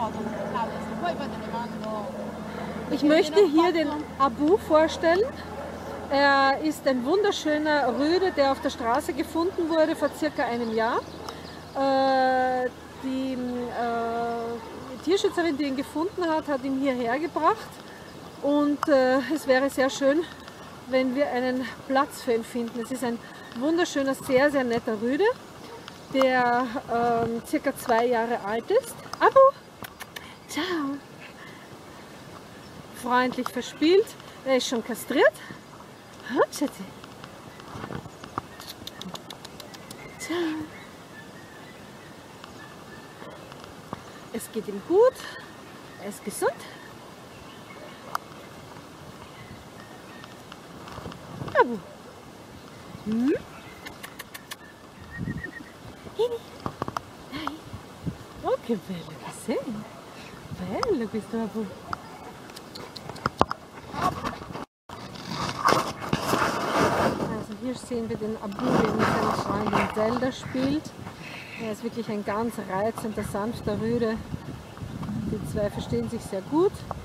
Ich möchte hier den Abu vorstellen. Er ist ein wunderschöner Rüde, der auf der Straße gefunden wurde vor circa einem Jahr. Die Tierschützerin, die ihn gefunden hat, hat ihn hierher gebracht. Und es wäre sehr schön, wenn wir einen Platz für ihn finden. Es ist ein wunderschöner, sehr, sehr netter Rüde, der circa 2 Jahre alt ist. Abu, ciao! Freundlich verspielt. Er ist schon kastriert. Schatzi. Ciao. Es geht ihm gut. Er ist gesund. Abu. Hm? Oh, che bello che sei. Bello questo Abu. Also hier sehen wir den Abu, der mit seiner Freundin Zelda spielt. Er ist wirklich ein ganz reizender, sanfter Rüde. Die zwei verstehen sich sehr gut.